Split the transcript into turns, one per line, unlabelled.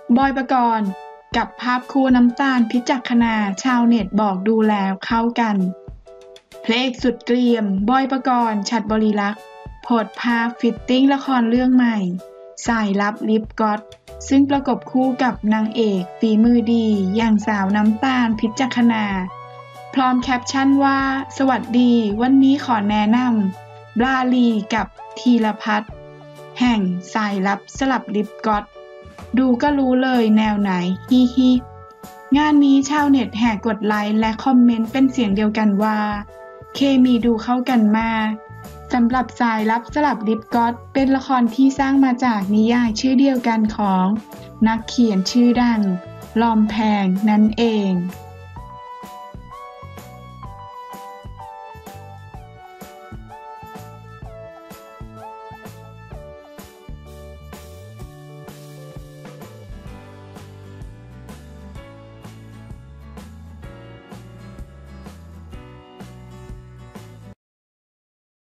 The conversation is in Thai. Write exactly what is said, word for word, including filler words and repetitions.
บอยปกรณ์กับภาพคู่น้ำตาลพิจักขณาชาวเน็ตบอกดูแล้วเข้ากันพระเอกสุดเกรียมบอยปกรณ์ฉัตรบริลักษ์โพสต์ภาพฟิตติ้งละครเรื่องใหม่สายลับลิปก๊อตซึ่งประกบคู่กับนางเอกฝีมือดีอย่างสาวน้ำตาลพิจักขณาพร้อมแคปชั่นว่าสวัสดีวันนี้ขอแนะนำบลาลีกับธีรพัฒน์แห่งสายลับสลับลิปก๊อตดูก็รู้เลยแนวไหนฮิฮิงานนี้ชาวเน็ตแห่กดไลค์และคอมเมนต์เป็นเสียงเดียวกันว่าเคมีดูเข้ากันมากสำหรับสายลับสลับลิปก๊อตเป็นละครที่สร้างมาจากนิยายชื่อเดียวกันของนักเขียนชื่อดังลอมแพงนั่นเอง